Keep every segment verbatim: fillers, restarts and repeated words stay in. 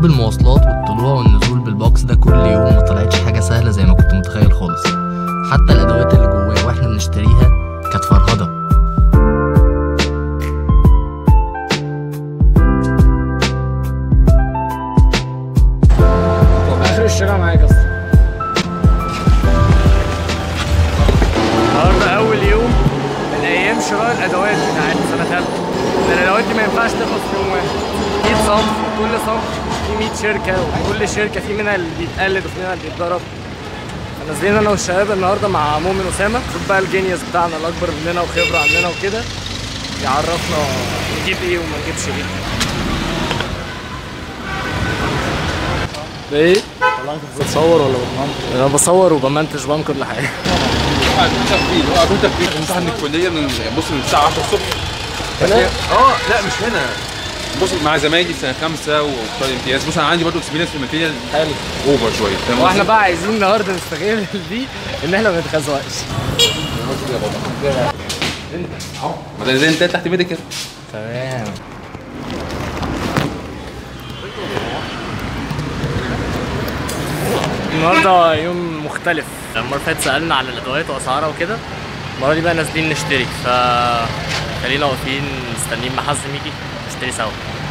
ركوب المواصلات والطلوع والنزول بالباص ده كل يوم ما طلعتش حاجة سهلة زي ما كنت متخيل خالص. حتى الأدوات اللي جواه واحنا بنشتريها كانت فرهضة. آخر الشارع معاك أصلا. النهارده أول يوم من أيام شراء الأدوات بتاعت سنة تالتة. الأدوات دي ما ينفعش تخلص في يوم واحد. مية صنف، كل صنف في مية شركة، وكل شركة في منها اللي بيتقلد وفي منها اللي بيتضرب. نازلين أنا والشباب النهارده مع مؤمن أسامة، شوف بقى الجينيوس بتاعنا الأكبر مننا وخبرة عننا وكده، يعرفنا نجيب إيه وما نجيبش إيه. ده إيه؟ والله أنت بتصور ولا بتمنتج؟ أنا بصور وبمنتج بعمل كل حاجة. قاعدين تفريغ، اه قاعدين تفريغ، بنمتحن من الكلية من بص من الساعة عشرة الصبح. هنا؟ اه لا مش هنا. بص مع زمايلي سنة خمسة وبتوع الامتياز، بص أنا عندي برضه اكسبيرينس في الماتيريال حلو أوفر شوية، فاهم قصدي؟ واحنا بقى عايزين النهارده نستغل دي إن احنا ما نتخزوقش. انت اهو، ما ده زي انت تحت ميديكال. تمام. النهارده يوم مختلف. المره اللي فاتت سالنا على الادوات واسعارها وكده، المره دي بقى نازلين نشتري، ف خلينا واقفين مستنيين ما حازم يجي نشتري سوا.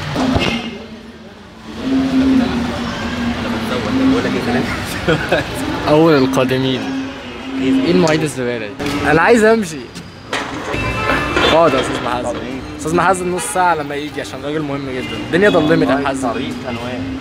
اول القادمين. ايه المواعيد الزباله دي؟ انا عايز امشي. اقعد يا استاذ محزم. استاذ محزم نص ساعه لما يجي عشان راجل مهم جدا. الدنيا ضلمت يا محزم. طريق انوان.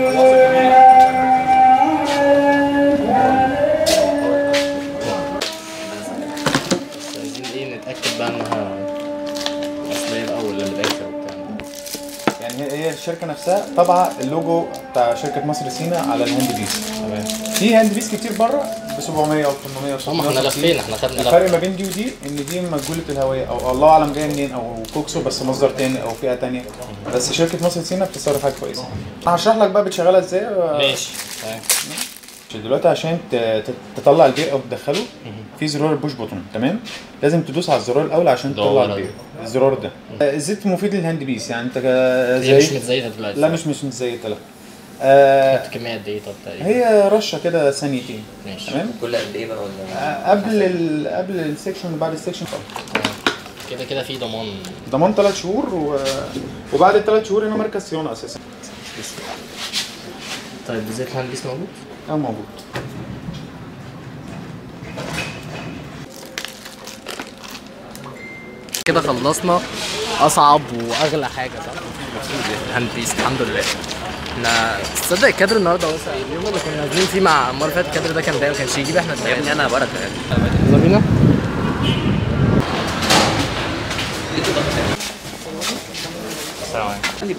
عايزين ايه نتاكد بقى انها اصليه الاول اللي من الاخر وبتاع. يعني هي الشركه نفسها طبعا اللوجو بتاع شركه مصر سينا على الهاند بيس. تمام. في هاند بيس كتير بره ب سبعمية و ثمانمية و ستمية. احنا لفينا، احنا خدنا لفه. الفرق ما بين دي ودي ان دي مجهوله الهويه او الله اعلم جايه منين، او كوكسو بس مصدر تاني او فئه تانيه، بس شركه مصر سينا بتصرف حاجه كويسه. هشرح لك بقى بتشغلها ازاي. ماشي. تمام. دلوقتي عشان تطلع البير او تدخله في زرار البوش بوتون، تمام؟ لازم تدوس على الزرار الاول عشان تطلع البير. الزرار ده الزيت مفيد للهاند بيس، يعني انت زي مش متزيته دلوقتي. لا مش مش متزيته لا. آه كمية قد ايه طب تقريبا؟ هي رشه كده ثانيتين. ماشي. تمام. كل قد ايه بقى ولا؟ آه قبل ال... قبل السكشن وبعد السكشن طبعا. كده كده في ضمان. ضمان ثلاث شهور و... وبعد الثلاث شهور هنا مركز صيانه اساسا. طيب زيت الهاند بيس موجود؟ اه موجود. كده خلصنا اصعب واغلى حاجه صح؟ الهاند بيس الحمد لله. احنا تصدق الكادر النهارده مثلا اليوم اللي كنا نازلين فيه مع المره اللي فاتت الكادر ده كان باين ما كانش يجيب احنا يا ابني انا بركه يعني. يلا بينا. السلام عليكم.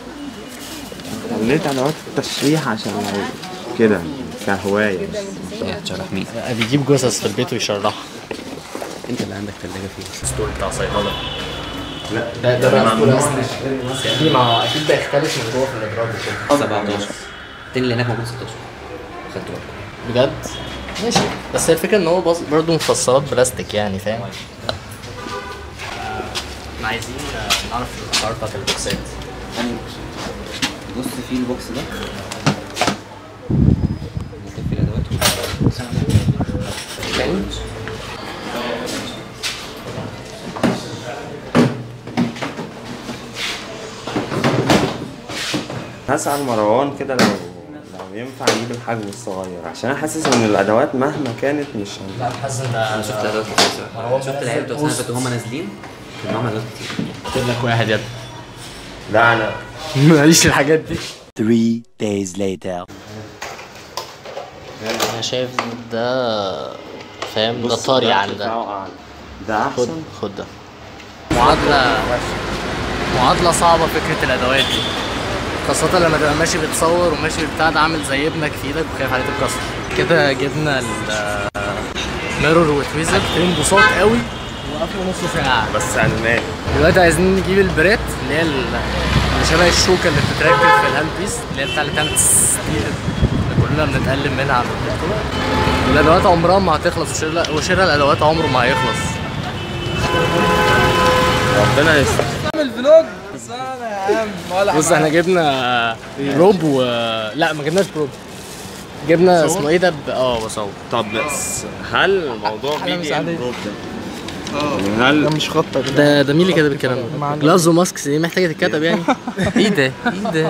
خليت ادوات التشريح عشان كده كهوايه. تشرح مين؟ بيجيب جثث في البيت ويشرحها. انت اللي عندك ثلاجه فيها. الستور بتاع صيدله. لا ده ده بقى ستور اصلا. ما هو اكيد ده يختلف من جوه في الادراج وكده. سبعتاشر. التاني اللي هناك موجود ستاشر. خدت بالك. بجد؟ ماشي. بس هي الفكره ان هو برضه مفصلات بلاستيك يعني فاهم؟ احنا عايزين نعرف الاسعار بتاعت البوكسات. انهي بوكس؟ بص في البوكس ده ممكن في الادوات تاني. هسأل مروان كده لو لو ينفع نجيب الحجم الصغير، عشان انا حاسس ان الادوات مهما كانت مش لا حاسس ان ده انا شفت ادوات كتير. شفت العيال بتوع سنه فاتوا وهم نازلين كان معاهم ادوات كتير. اكتب لك واحد يد. لا انا ماليش في الحاجات دي. three days later. انا شايف ده فاهم ده طري عن ده. ده خد احسن. خد ده. معادلة معادلة صعبة فكرة الأدوات دي، خاصة لما تبقى ماشي بتصور وماشي بتاع ده عامل زي ابنك في ايدك وخايف عليه تتكسر. كده جبنا الميرور وتويزر اتنين بساط قوي وقفوا نص ساعة بس عناد. دلوقتي عايزين نجيب البريت اللي هي اللي شبه الشوكة اللي بتتركب في الهاند بيس اللي هي بتاع اللي بتعمل دي اللي كلنا بنتألم منها على اللابتوب. الأدوات عمرها ما هتخلص وشراء الأدوات عمره ما هيخلص. ربنا يستر. نعمل فلوج بص احنا جبنا بروب و لا ما جبناش بروب، جبنا اسمه ايه ده ب- اه بصور. طب بس هل الموضوع بيجي البروب ده؟ اه هل مش خطة ده ده مين اللي كتب الكلام ده؟ جلافز وماسكس دي محتاجه تتكتب يعني. ايه ده؟ ايه ده؟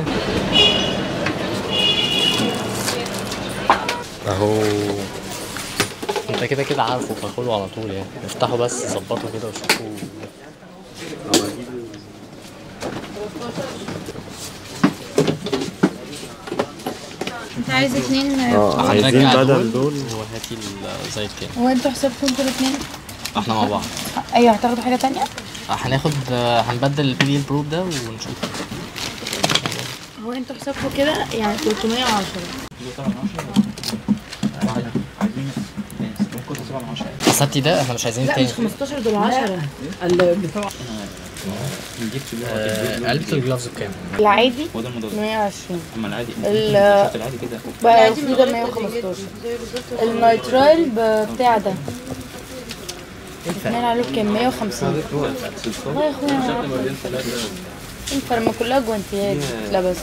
اهو انت كده كده عارفه فخده على طول يعني، افتحه بس ظبطه كده وشوفه. انت عايز اتنين؟ اه عايزين بدل دول. وهاتي الزيت تاني. هو انتوا حسابكم انتوا الاتنين؟ احنا مع بعض. ايوه هتاخدوا حاجة تانية؟ هناخد هنبدل البي دي البروب ده ونشوف. هو انتوا حسابكم كده يعني تلتمية وعشرة. حسبتي ده احنا مش عايزين لا تاني. مش خمستاشر دول عشرة. اللي بتوع آه، علبة الجلافز بكام؟ العادي مية وعشرين. اما العادي ال العادي كده بقى في ده مية وخمستاشر. النيترال بتاع ده اتنين عليه بكام؟ مية وخمسين. والله يا اخويا انا ينفع لما كلها جوانتيات. لا بس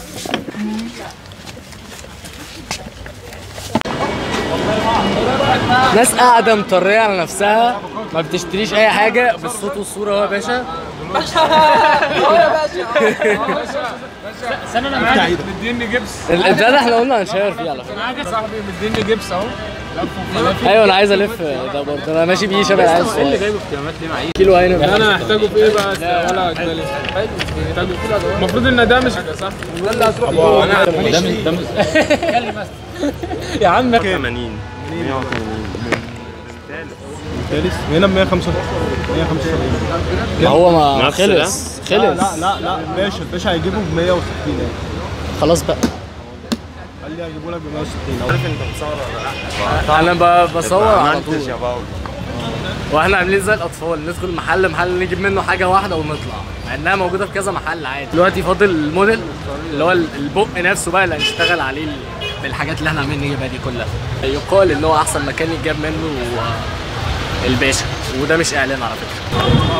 ناس قاعدة مطرية على نفسها ما بتشتريش أي حاجة بالصوت والصورة. هو يا باشا باشا هو يا باشا استنى انا معاك مديني جبس. البتاع ده احنا قلنا هنشير فيه على فكرة. معاك صاحبي مديني جبس اهو. ايوه انا عايز الف ده برضه، انا ماشي بيه شبه العيال الصغير. ايه اللي جايبه في كلمات ليه معايا؟ كيلو عنب. انا هحتاجه في ايه بقى؟ ولا اجبالي محتاجه كيلو. المفروض ان ده مش صح. ده اللي هتروح انا ده ده اتكلم بس يا عم. ثمانين مية وثمانين الثالث هنا ب مية وخمسة مية وخمسة وسبعين. ما هو ما نفس خلص خلص. لا لا لا الباشا الباشا هيجيبه ب مية وستين. خلاص بقى. قال لي هيجيبه لك ب مية وستين. عارف انت بتصور ولا لا؟ انا ب- بصور على منتج طول. يا باول. واحنا عاملين زي الاطفال ندخل محل محل نجيب منه حاجه واحده ونطلع، مع انها موجوده في كذا محل عادي. دلوقتي فاضل الموديل اللي هو البق نفسه بقى اللي هنشتغل عليه بالحاجات اللي احنا عاملين نجيبها دي كلها. يقال ان هو احسن مكان يتجاب منه الباشا، وده مش اعلان على فكره.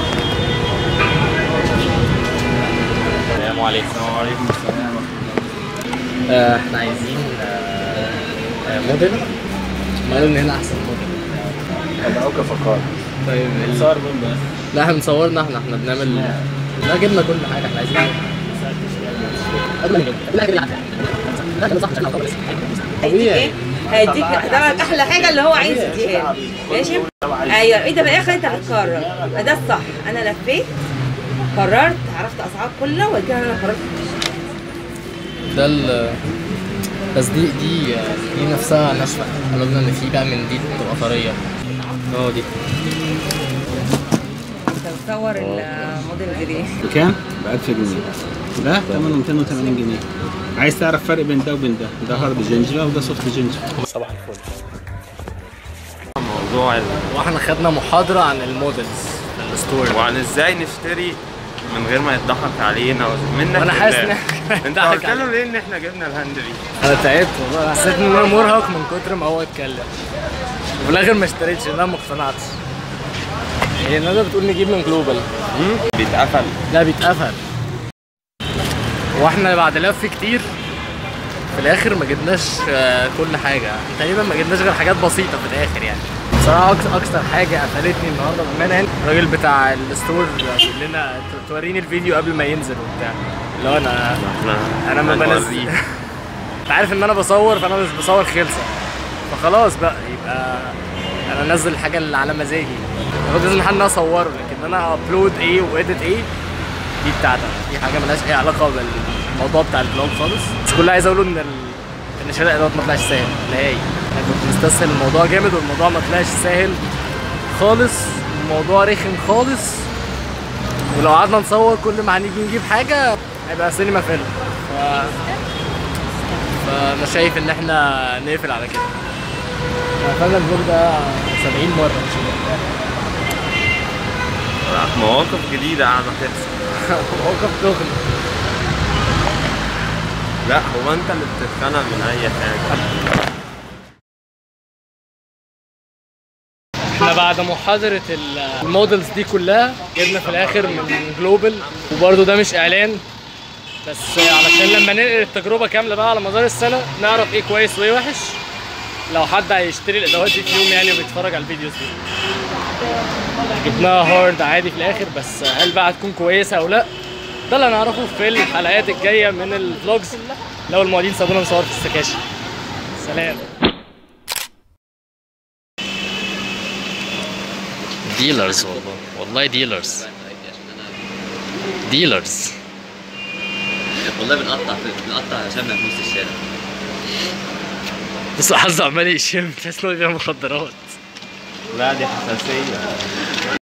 السلام عليكم. وعليكم السلام. آه، احنا عايزين آه، آه، موديل. قالوا ان هنا احسن موديل. ادعوك فقط. طيب صار مين بقى؟ لا احنا بنصورنا احنا احنا بنعمل. لا جبنا كل حاجه احنا عايزين. طبيعي. هيديك طبعا احلى حاجه اللي هو عايز يديها ماشي. ايوه انت في الاخر انت بتقرر. ده الصح. انا لفيت قررت عرفت اسعار كلها وبعد كده انا قررت. ده ال بس دي دي دي نفسها ناشفه. احنا قلنا ان في بقى من دي بتبقى طريه. اه دي تصور الموديل دي بكام؟ ب ألف جنيه. ده ثمنه مئتين وثمانين جنيه. عايز تعرف فرق بين ده وبين ده؟ ده هارد جينجر وده سوفت جينجر. صباح الفل. موضوع ال... واحنا خدنا محاضره عن المودلز في الستور وعن ازاي نشتري من غير ما يضحك علينا منك. وانا حاسس ان انت قلت له ليه ان احنا جبنا الهاند دي؟ انا تعبت والله. حسيت ان انا مرهق من كتر ما هو اتكلم، وفي الاخر ما اشتريتش لان انا ما اقتنعتش. هي ندى بتقول نجيب من جلوبال. بيتقفل. لا بيتقفل. واحنا بعد لف كتير في الاخر ما جبناش آه، كل حاجه. تقريبا ما جبناش غير حاجات بسيطه في الاخر يعني. بصراحه أكتر- اكتر حاجه قفلتني النهارده بامانه يعني الراجل بتاع الستور بيقول لنا ت- توريني الفيديو قبل ما ينزل وبتاع. اللي هو انا انا ما بنزل. انت عارف ان انا بصور فانا مش بصور خلصه، فخلاص بقى يبقى انا انزل الحاجه اللي على مزاجي. هو لازم حد اصوره، لكن انا ابلود ايه واديت ايه دي بتاعتك. دي حاجه ملهاش اي علاقه بالموضوع بتاع الفلوج خالص. بس كل اللي عايز اقوله ان ال... ان شراء الادوات ما طلعش سهل نهائي. انا كنت مستسهل الموضوع جامد والموضوع ما طلعش سهل خالص. الموضوع رخم خالص، ولو قعدنا نصور كل ما هنيجي نجيب حاجه هيبقى سينما فيلم. ف... فانا شايف ان احنا نقفل على كده. قفلنا الفلوج ده سبعين مره مش مواقف جديدة قاعدة تحصل. موقف دغري. لا هو انت اللي بتتخنق من اي حاجة. احنا بعد محاضرة المودلز دي كلها جبنا في الاخر من جلوبال، وبرده ده مش اعلان بس علشان لما ننقل التجربة كاملة بقى على مدار السنة نعرف ايه كويس وايه وحش، لو حد هيشتري الادوات دي في يوم يعني وبيتفرج على الفيديوز دي. جبناها هارد عادي في الاخر، بس هل بقى هتكون كويسة او لا ده اللي هنعرفه في الحلقات الجاية من الفلوجز لو المعيدين سابونا نصور في السكاشن. سلام. ديلرز والله والله ديلرز ديلرز والله بنقطع بنقطع شمع في نص الشارع. بس حظه عمال يشم تحس انه بيبيع مخدرات. لا دي حساسية.